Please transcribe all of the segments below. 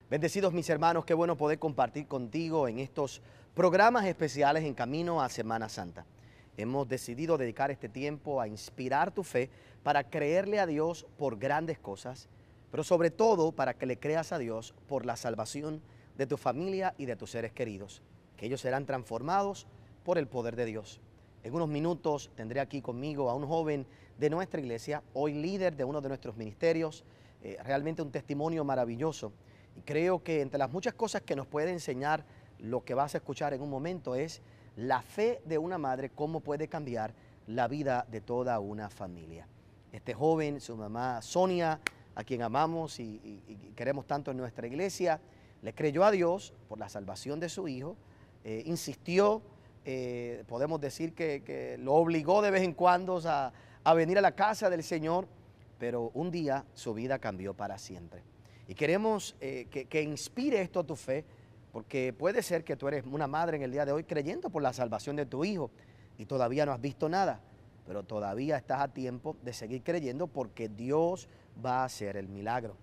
Bendecidos mis hermanos, qué bueno poder compartir contigo en estos programas especiales en camino a Semana Santa. Hemos decidido dedicar este tiempo a inspirar tu fe para creerle a Dios por grandes cosas, pero sobre todo para que le creas a Dios por la salvación de tu familia y de tus seres queridos, que ellos serán transformados por el poder de Dios. En unos minutos tendré aquí conmigo a un joven de nuestra iglesia, hoy líder de uno de nuestros ministerios, realmente un testimonio maravilloso. Y creo que entre las muchas cosas que nos puede enseñar lo que vas a escuchar en un momento es la fe de una madre, cómo puede cambiar la vida de toda una familia. Este joven, su mamá Sonia, a quien amamos y queremos tanto en nuestra iglesia, le creyó a Dios por la salvación de su hijo, insistió, podemos decir que lo obligó de vez en cuando a venir a la casa del Señor, pero un día su vida cambió para siempre. Y queremos que inspire esto a tu fe, porque puede ser que tú eres una madre en el día de hoy creyendo por la salvación de tu hijo y todavía no has visto nada, pero todavía estás a tiempo de seguir creyendo porque Dios va a hacer el milagro.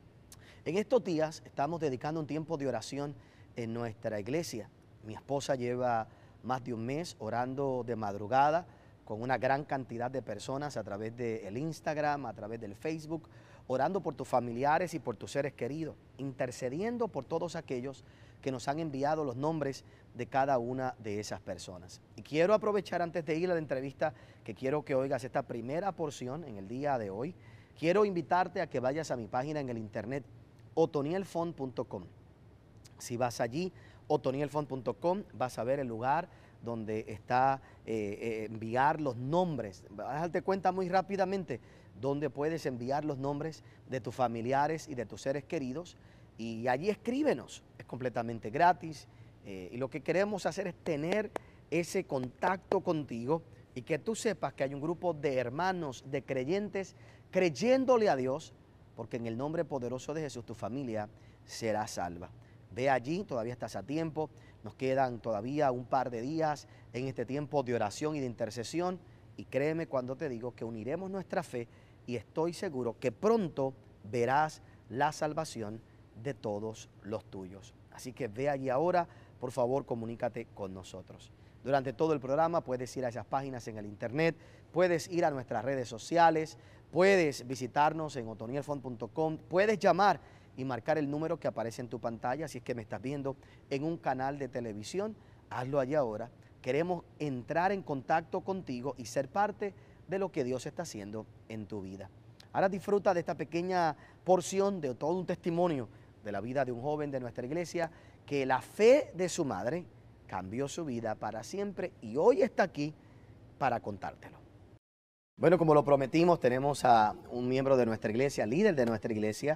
En estos días estamos dedicando un tiempo de oración en nuestra iglesia. Mi esposa lleva más de un mes orando de madrugada con una gran cantidad de personas a través del Instagram, a través del Facebook, orando por tus familiares y por tus seres queridos, intercediendo por todos aquellos que nos han enviado los nombres de cada una de esas personas. Y quiero aprovechar antes de ir a la entrevista que quiero que oigas esta primera porción en el día de hoy. Quiero invitarte a que vayas a mi página en el internet otonielfon.com. Si vas allí, otonielfon.com, vas a ver el lugar donde está enviar los nombres. Vas a darte cuenta muy rápidamente donde puedes enviar los nombres de tus familiares y de tus seres queridos, y allí escríbenos, es completamente gratis, y lo que queremos hacer es tener ese contacto contigo y que tú sepas que hay un grupo de hermanos, de creyentes, creyéndole a Dios, porque en el nombre poderoso de Jesús tu familia será salva. Ve allí, todavía estás a tiempo, nos quedan todavía un par de días en este tiempo de oración y de intercesión, y créeme cuando te digo que uniremos nuestra fe y estoy seguro que pronto verás la salvación de todos los tuyos. Así que ve allí ahora, por favor, comunícate con nosotros. Durante todo el programa puedes ir a esas páginas en el internet, puedes ir a nuestras redes sociales, puedes visitarnos en otonielfon.com, puedes llamar y marcar el número que aparece en tu pantalla. Si es que me estás viendo en un canal de televisión, hazlo allí ahora. Queremos entrar en contacto contigo y ser parte de lo que Dios está haciendo en tu vida. Ahora disfruta de esta pequeña porción de todo un testimonio de la vida de un joven de nuestra iglesia que la fe de su madre cambió su vida para siempre y hoy está aquí para contártelo. Bueno, como lo prometimos, tenemos a un miembro de nuestra iglesia, líder de nuestra iglesia,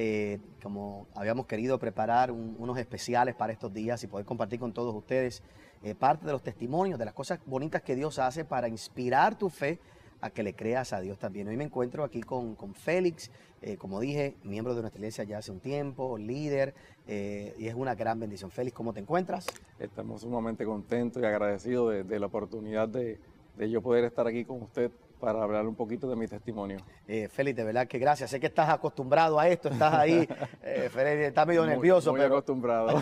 como habíamos querido preparar unos especiales para estos días y poder compartir con todos ustedes parte de los testimonios, de las cosas bonitas que Dios hace para inspirar tu fe a que le creas a Dios también. Hoy me encuentro aquí con Félix, como dije, miembro de nuestra iglesia ya hace un tiempo, líder, y es una gran bendición. Félix, ¿cómo te encuentras? Estamos sumamente contentos y agradecidos de la oportunidad de yo poder estar aquí con usted para hablar un poquito de mi testimonio. Félix, de verdad que gracias. Sé que estás acostumbrado a esto, estás ahí. Félix está medio nervioso. Muy acostumbrado.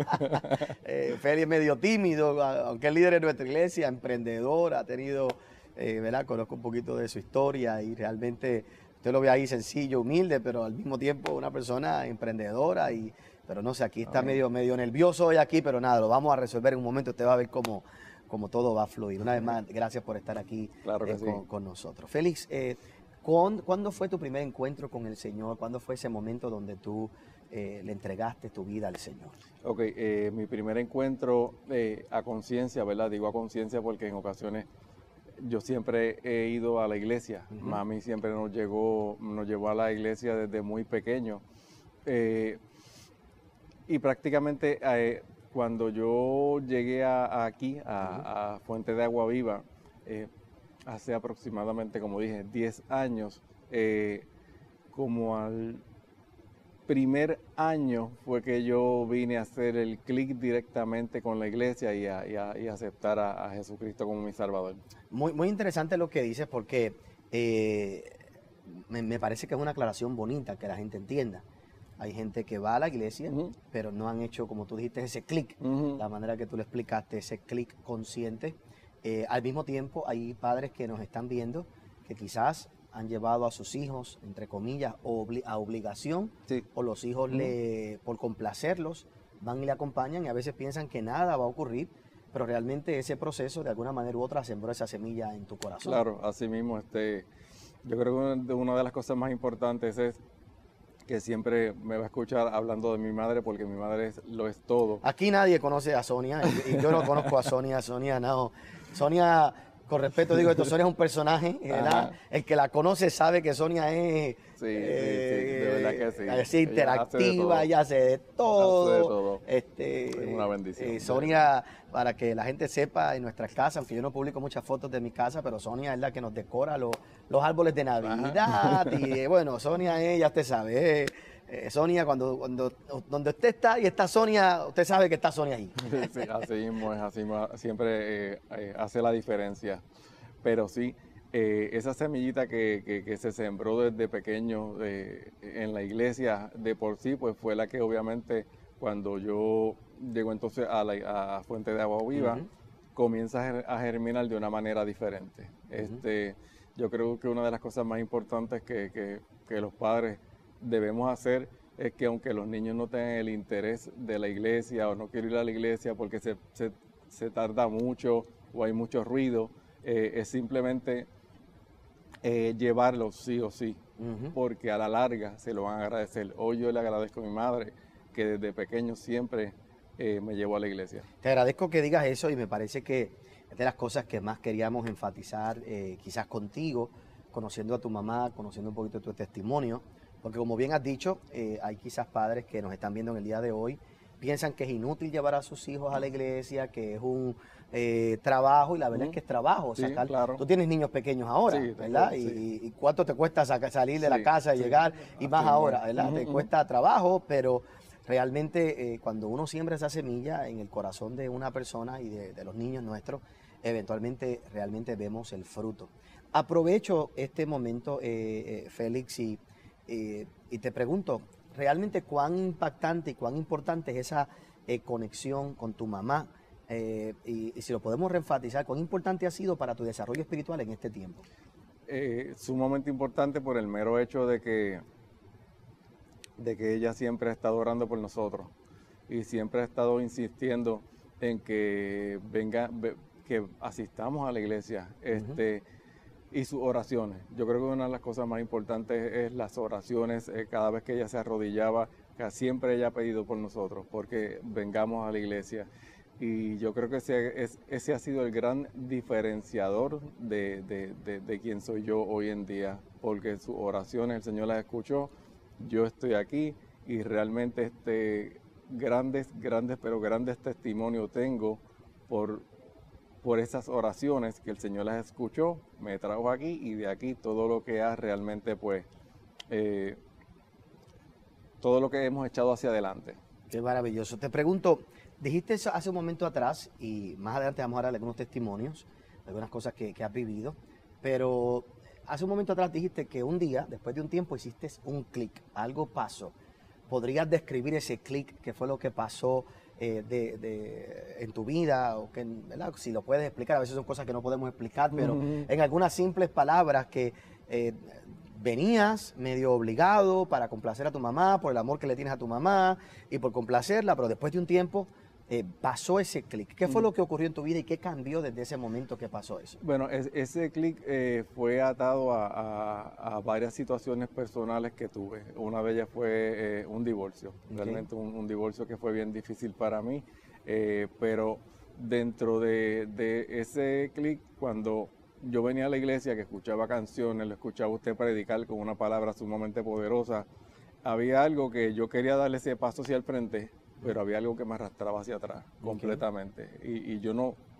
Félix es medio tímido, aunque es líder de nuestra iglesia, emprendedor, ha tenido, ¿verdad? Conozco un poquito de su historia y realmente usted lo ve ahí sencillo, humilde, pero al mismo tiempo una persona emprendedora. Pero no sé, aquí está medio nervioso hoy aquí, pero nada, lo vamos a resolver en un momento. Usted va a ver cómo todo va a fluir. Una vez más, gracias por estar aquí claro que sí. con nosotros. Félix, ¿cuándo fue tu primer encuentro con el Señor? ¿Cuándo fue ese momento donde tú le entregaste tu vida al Señor? Ok, mi primer encuentro a conciencia, ¿verdad? Digo a conciencia porque en ocasiones yo siempre he ido a la iglesia. Mami siempre nos llevó a la iglesia desde muy pequeño. Y prácticamente cuando yo llegué aquí, a Fuente de Agua Viva, hace aproximadamente, como dije, 10 años, como al primer año fue que yo vine a hacer el clic directamente con la iglesia y a aceptar a Jesucristo como mi Salvador. Muy interesante lo que dices porque me parece que es una aclaración bonita que la gente entienda. hay gente que va a la iglesia, Ujú. pero no han hecho, como tú dijiste, ese clic, Ujú. la manera que tú le explicaste, ese clic consciente. Al mismo tiempo, hay padres que nos están viendo que quizás han llevado a sus hijos, entre comillas, a obligación, Sí. o los hijos, Ujú. por complacerlos, van y le acompañan y a veces piensan que nada va a ocurrir, pero realmente ese proceso de alguna manera u otra sembró esa semilla en tu corazón. Claro, así mismo, yo creo que una de las cosas más importantes es que siempre me va a escuchar hablando de mi madre, porque mi madre lo es todo. Aquí nadie conoce a Sonia y yo no conozco a Sonia. Sonia, no. Sonia, con respeto digo esto, Sonia es un personaje, ¿verdad? Ajá. El que la conoce sabe que Sonia es Sí, sí, de verdad que sí. así Ella hace de interactiva, todo. ella hace de Hace de todo. todo. Es una bendición, de Sonia, para que la gente sepa, en nuestras casas, aunque yo no publico muchas fotos de mi casa, pero Sonia es la que nos decora los árboles de Navidad. Y bueno, Sonia es, ya usted sabe, Sonia, donde usted está y está Sonia, usted sabe que está Sonia ahí. Sí, así mismo es, así mismo, siempre hace la diferencia. Pero sí, esa semillita que se sembró desde pequeño en la iglesia, de por sí, pues fue la que obviamente cuando yo llego entonces a Fuente de Agua Viva, Ujú. comienza a germinar de una manera diferente. Yo creo que una de las cosas más importantes que los padres debemos hacer es que aunque los niños no tengan el interés de la iglesia o no quieren ir a la iglesia porque se tarda mucho o hay mucho ruido, es simplemente llevarlos sí o sí, Ujú. porque a la larga se lo van a agradecer. Hoy yo le agradezco a mi madre que desde pequeño siempre me llevó a la iglesia. Te agradezco que digas eso y me parece que es de las cosas que más queríamos enfatizar, quizás contigo, conociendo a tu mamá, conociendo un poquito de tu testimonio, porque como bien has dicho, hay quizás padres que nos están viendo en el día de hoy, piensan que es inútil llevar a sus hijos a la iglesia, que es un trabajo, y la verdad es que es trabajo. Sí, Sacar, claro. tú tienes niños pequeños ahora, Sí, ¿verdad? sí. Y cuánto te cuesta salir de la Sí, casa y sí. llegar, y más Así ahora, mismo es. ¿verdad? Ujú, Te ujú. cuesta trabajo, pero realmente cuando uno siembra esa semilla en el corazón de una persona y de los niños nuestros, eventualmente realmente vemos el fruto. Aprovecho este momento, Félix, y te pregunto, realmente cuán impactante y cuán importante es esa conexión con tu mamá, y si lo podemos reenfatizar, cuán importante ha sido para tu desarrollo espiritual en este tiempo. Sumamente importante por el mero hecho de que ella siempre ha estado orando por nosotros y siempre ha estado insistiendo en que que asistamos a la iglesia, y sus oraciones. Yo creo que una de las cosas más importantes es las oraciones. Cada vez que ella se arrodillaba, que siempre ella ha pedido por nosotros, porque vengamos a la iglesia. Y yo creo que ese ha sido el gran diferenciador de quién soy yo hoy en día, porque sus oraciones el Señor las escuchó, yo estoy aquí y realmente pero grandes testimonios tengo por esas oraciones que el Señor las escuchó, me trajo aquí y de aquí todo lo que ha realmente, pues, todo lo que hemos echado hacia adelante. Qué maravilloso. Te pregunto, dijiste eso hace un momento atrás, y más adelante vamos a dar algunos testimonios, algunas cosas que has vivido, pero hace un momento atrás dijiste que un día, después de un tiempo, hiciste un clic, algo pasó. ¿Podrías describir ese clic? ¿Qué fue lo que pasó en tu vida? O que, ¿verdad? Si lo puedes explicar, a veces son cosas que no podemos explicar, pero en algunas simples palabras que venías medio obligado para complacer a tu mamá, por el amor que le tienes a tu mamá y por complacerla, pero después de un tiempo pasó ese clic. ¿Qué fue lo que ocurrió en tu vida y qué cambió desde ese momento que pasó eso? Bueno, ese clic fue atado a varias situaciones personales que tuve. Una de ellas fue un divorcio, realmente un divorcio que fue bien difícil para mí, pero dentro de ese clic, cuando yo venía a la iglesia, que escuchaba canciones, lo escuchaba usted predicar con una palabra sumamente poderosa, había algo que yo quería darle ese paso hacia el frente, pero había algo que me arrastraba hacia atrás completamente. Y yo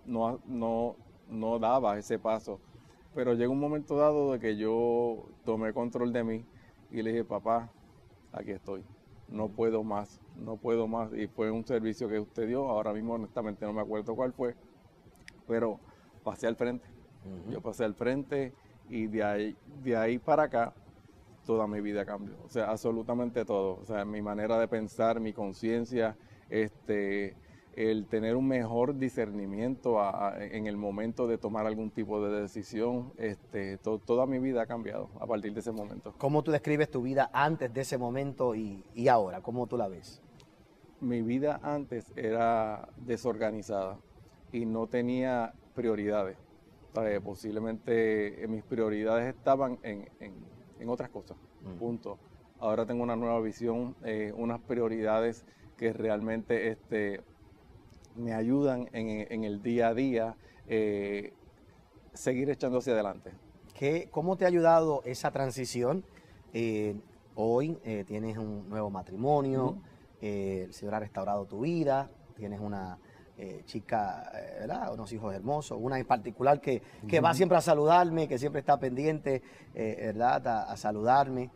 no daba ese paso. Pero llegó un momento dado de que yo tomé control de mí y le dije, papá, aquí estoy, no puedo más, no puedo más. Y fue un servicio que usted dio, ahora mismo honestamente no me acuerdo cuál fue, pero pasé al frente. Yo pasé al frente y de ahí para acá toda mi vida cambió. O sea, absolutamente todo. O sea, mi manera de pensar, mi conciencia, el tener un mejor discernimiento en el momento de tomar algún tipo de decisión, toda mi vida ha cambiado a partir de ese momento. ¿Cómo tú describes tu vida antes de ese momento y ahora? ¿Cómo tú la ves? Mi vida antes era desorganizada y no tenía prioridades. Posiblemente mis prioridades estaban en otras cosas, punto. Ahora tengo una nueva visión, unas prioridades que realmente me ayudan en el día a día, seguir echando hacia adelante. ¿Cómo te ha ayudado esa transición? Hoy tienes un nuevo matrimonio, el Señor ha restaurado tu vida, tienes una chica, ¿verdad? Unos hijos hermosos, una en particular que va siempre a saludarme, que siempre está pendiente, ¿verdad? A saludarme.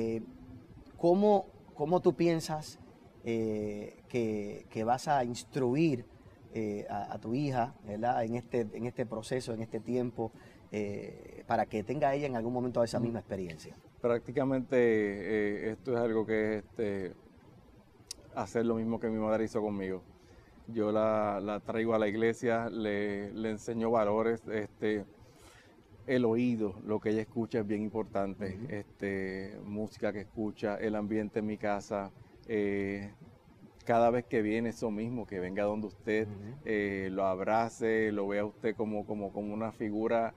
¿Cómo tú piensas que vas a instruir a tu hija, ¿verdad? en este proceso, en este tiempo, para que tenga ella en algún momento esa misma experiencia? Prácticamente esto es algo que es hacer lo mismo que mi madre hizo conmigo. Yo la traigo a la iglesia, le enseño valores, el oído, lo que ella escucha es bien importante, música que escucha, el ambiente en mi casa, cada vez que viene eso mismo, que venga donde usted, lo abrace, lo vea usted como una figura,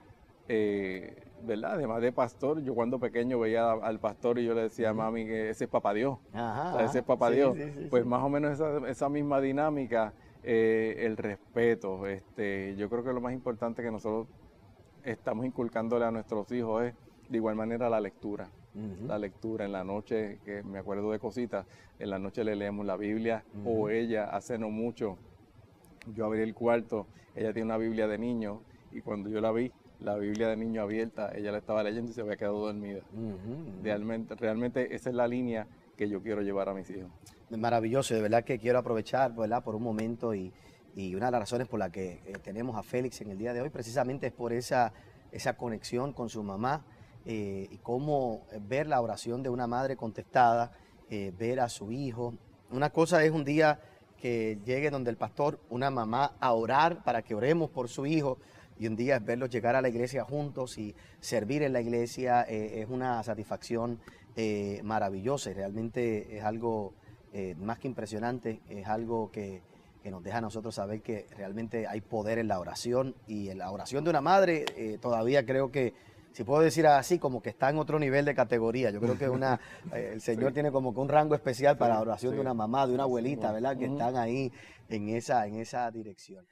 ¿verdad? Además de pastor, yo cuando pequeño veía al pastor y yo le decía a mami que ese es papá Dios, o sea, ese es papá Dios. Pues más o menos esa misma dinámica, el respeto, yo creo que lo más importante que nosotros estamos inculcándole a nuestros hijos es de igual manera la lectura. La lectura en la noche, que me acuerdo de cositas, en la noche le leemos la Biblia, o ella hace no mucho, yo abrí el cuarto, ella tiene una Biblia de niño, y cuando yo la vi, la Biblia de niño abierta, ella la estaba leyendo y se había quedado dormida. Realmente esa es la línea que yo quiero llevar a mis hijos. Maravilloso, de verdad que quiero aprovechar, ¿verdad? Por un momento y una de las razones por la que tenemos a Félix en el día de hoy precisamente es por esa conexión con su mamá y cómo ver la oración de una madre contestada, ver a su hijo. Una cosa es un día que llegue donde el pastor, una mamá, a orar para que oremos por su hijo, y un día es verlos llegar a la iglesia juntos y servir en la iglesia. Es una satisfacción maravillosa y realmente es algo más que impresionante, es algo que nos deja a nosotros saber que realmente hay poder en la oración, y en la oración de una madre todavía creo que, si puedo decir así, como que está en otro nivel de categoría. Yo creo que el Señor tiene como que un rango especial para la oración de una mamá, de una abuelita, ¿verdad? Que están ahí en esa dirección.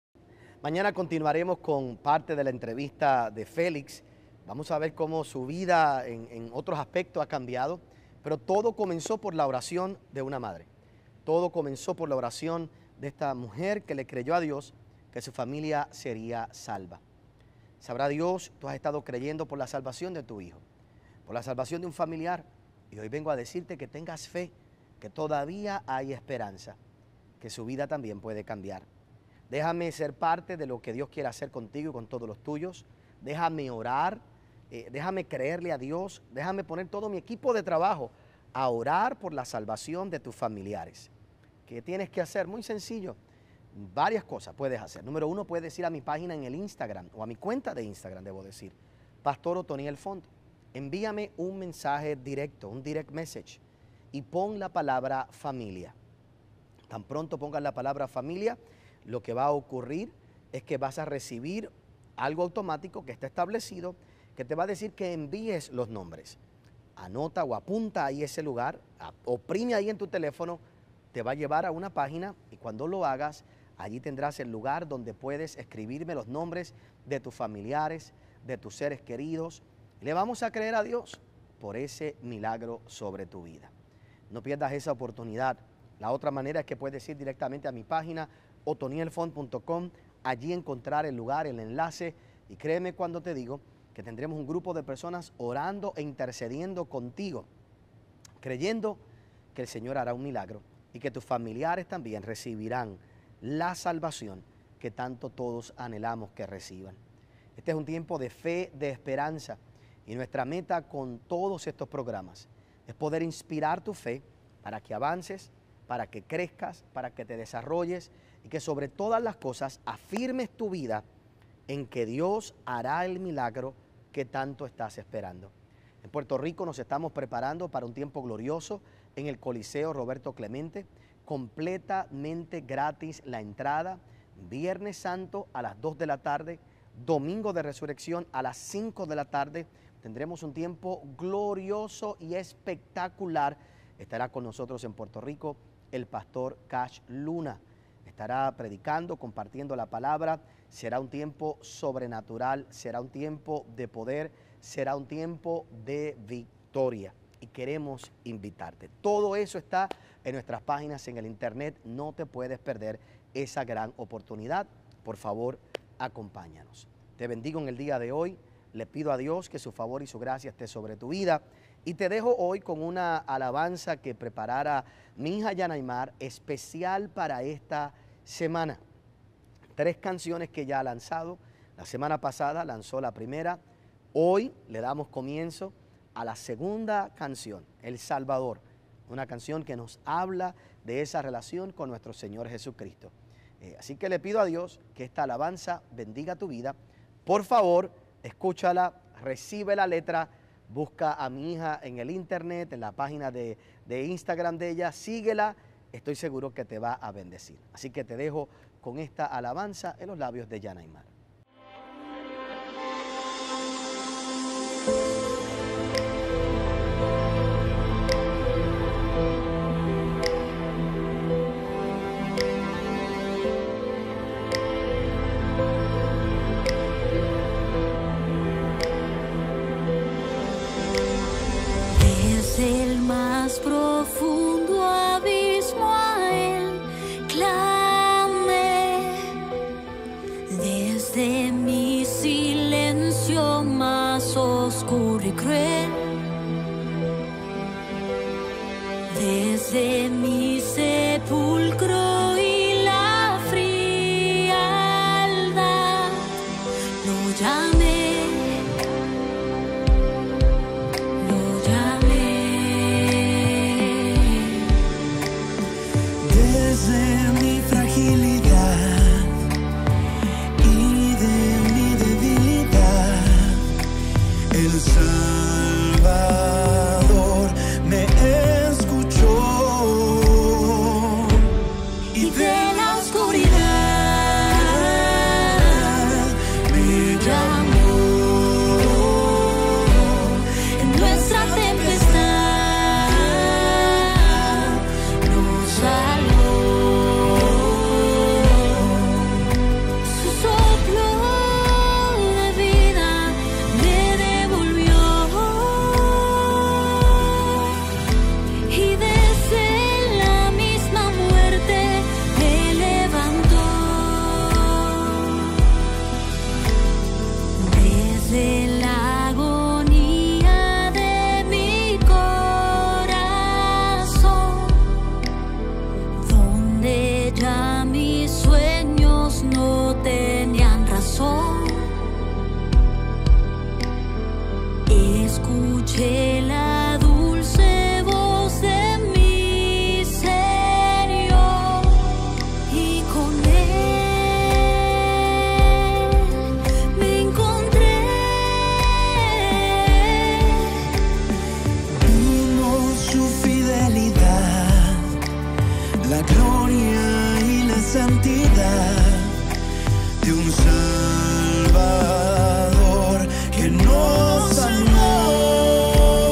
Mañana continuaremos con parte de la entrevista de Félix. Vamos a ver cómo su vida en otros aspectos ha cambiado, pero todo comenzó por la oración de una madre. Todo comenzó por la oración de esta mujer que le creyó a Dios que su familia sería salva. Sabrá Dios, tú has estado creyendo por la salvación de tu hijo, por la salvación de un familiar, y hoy vengo a decirte que tengas fe, que todavía hay esperanza, que su vida también puede cambiar. Déjame ser parte de lo que Dios quiere hacer contigo y con todos los tuyos. Déjame orar, déjame creerle a Dios, déjame poner todo mi equipo de trabajo a orar por la salvación de tus familiares. ¿Qué tienes que hacer? Muy sencillo. Varias cosas puedes hacer. Número uno, puedes ir a mi página en el Instagram, o a mi cuenta de Instagram, debo decir, Pastor Otoniel Font. Envíame un mensaje directo, un direct message, y pon la palabra familia. Tan pronto pongas la palabra familia, lo que va a ocurrir es que vas a recibir algo automático que está establecido, que te va a decir que envíes los nombres. Anota o apunta ahí ese lugar, oprime ahí en tu teléfono, te va a llevar a una página, y cuando lo hagas, allí tendrás el lugar donde puedes escribirme los nombres de tus familiares, de tus seres queridos. Le vamos a creer a Dios por ese milagro sobre tu vida. No pierdas esa oportunidad. La otra manera es que puedes ir directamente a mi página, otonielfont.com, allí encontrar el lugar, el enlace, y créeme cuando te digo que tendremos un grupo de personas orando e intercediendo contigo, creyendo que el Señor hará un milagro y que tus familiares también recibirán la salvación que tanto todos anhelamos que reciban. Este es un tiempo de fe, de esperanza, Y nuestra meta con todos estos programas es poder inspirar tu fe para que avances, para que crezcas, para que te desarrolles y que sobre todas las cosas afirmes tu vida en que Dios hará el milagro que tanto estás esperando. En Puerto Rico nos estamos preparando para un tiempo glorioso en el Coliseo Roberto Clemente, completamente gratis la entrada, Viernes Santo a las 2 de la tarde, Domingo de Resurrección a las 5 de la tarde. Tendremos un tiempo glorioso y espectacular. Estará con nosotros en Puerto Rico el pastor Cash Luna. Estará predicando, compartiendo la palabra. Será un tiempo sobrenatural, será un tiempo de poder, será un tiempo de victoria. Y queremos invitarte. Todo eso está en nuestras páginas en el internet. No te puedes perder esa gran oportunidad. Por favor, acompáñanos. Te bendigo en el día de hoy. Le pido a Dios que su favor y su gracia esté sobre tu vida. Y te dejo hoy con una alabanza que preparara mi hija Yanaymar, especial para esta semana. 3 canciones que ya ha lanzado. La semana pasada lanzó la primera. Hoy le damos comienzo a la segunda canción, El Salvador. Una canción que nos habla de esa relación con nuestro Señor Jesucristo. Así que le pido a Dios que esta alabanza bendiga tu vida. Por favor, escúchala, recibe la letra, busca a mi hija en el internet, en la página de Instagram de ella, síguela, estoy seguro que te va a bendecir. Así que te dejo con esta alabanza en los labios de Yanaymar. El más profundo abismo a él clamé, desde mi silencio más oscuro y cruel, desde mi sepulcro y la frialdad, lo llamé. Salvador me escuchó y de la oscuridad me llamó. En nuestra tempestad nos salvó. Su soplo de vida me devolvió. Y desde la misma muerte me levantó. Desde la agonía de mi corazón, donde ya mis sueños no tenían razón, escuché la dulce voz de mi Señor y con él me encontré. Vimos su fidelidad, la gloria y la santidad de un Salvador que nos sanó.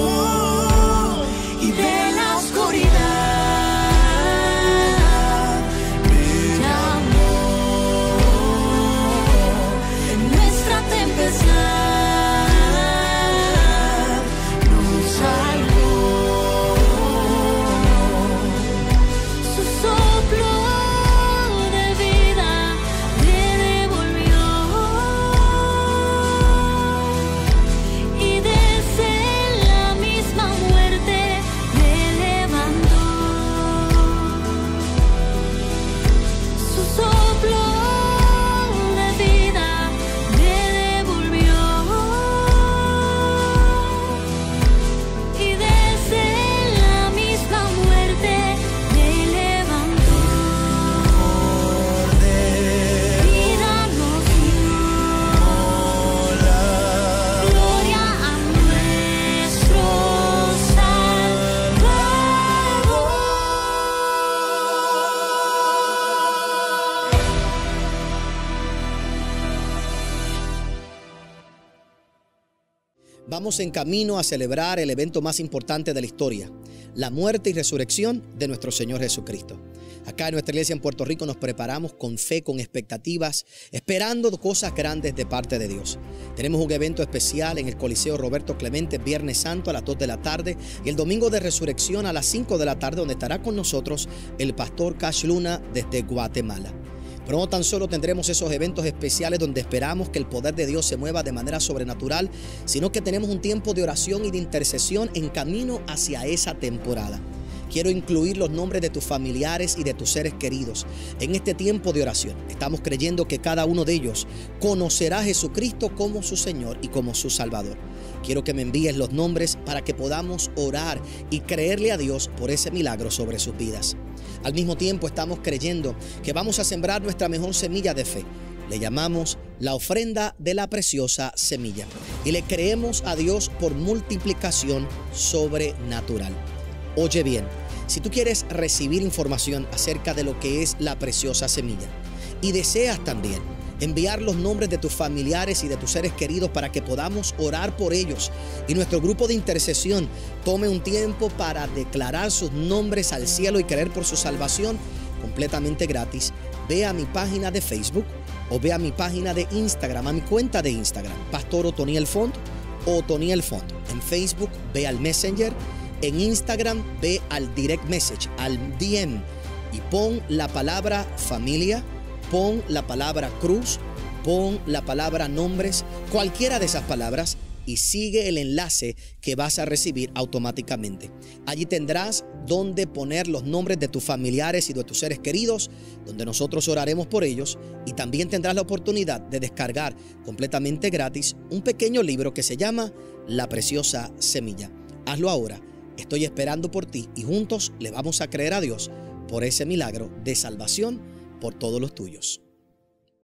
Vamos en camino a celebrar el evento más importante de la historia, la muerte y resurrección de nuestro Señor Jesucristo. Acá en nuestra iglesia en Puerto Rico nos preparamos con fe, con expectativas, esperando cosas grandes de parte de Dios. Tenemos un evento especial en el Coliseo Roberto Clemente, Viernes Santo a las 2 de la tarde y el domingo de resurrección a las 5 de la tarde, donde estará con nosotros el pastor Cash Luna desde Guatemala. Pero no tan solo tendremos esos eventos especiales donde esperamos que el poder de Dios se mueva de manera sobrenatural, sino que tenemos un tiempo de oración y de intercesión en camino hacia esa temporada. Quiero incluir los nombres de tus familiares y de tus seres queridos en este tiempo de oración. Estamos creyendo que cada uno de ellos conocerá a Jesucristo como su Señor y como su Salvador. Quiero que me envíes los nombres para que podamos orar y creerle a Dios por ese milagro sobre sus vidas. Al mismo tiempo estamos creyendo que vamos a sembrar nuestra mejor semilla de fe. Le llamamos la ofrenda de la preciosa semilla y le creemos a Dios por multiplicación sobrenatural. Oye bien, si tú quieres recibir información acerca de lo que es la preciosa semilla y deseas también enviar los nombres de tus familiares y de tus seres queridos para que podamos orar por ellos y nuestro grupo de intercesión tome un tiempo para declarar sus nombres al cielo y creer por su salvación completamente gratis, ve a mi página de Facebook o ve a mi página de Instagram, a mi cuenta de Instagram, Pastor Otoniel Font o Otoniel Font. En Facebook ve al Messenger, en Instagram ve al Direct Message, al DM y pon la palabra familia, pon la palabra cruz, pon la palabra nombres, cualquiera de esas palabras y sigue el enlace que vas a recibir automáticamente. Allí tendrás donde poner los nombres de tus familiares y de tus seres queridos, donde nosotros oraremos por ellos y también tendrás la oportunidad de descargar completamente gratis un pequeño libro que se llama La Preciosa Semilla. Hazlo ahora. Estoy esperando por ti y juntos le vamos a creer a Dios por ese milagro de salvación por todos los tuyos.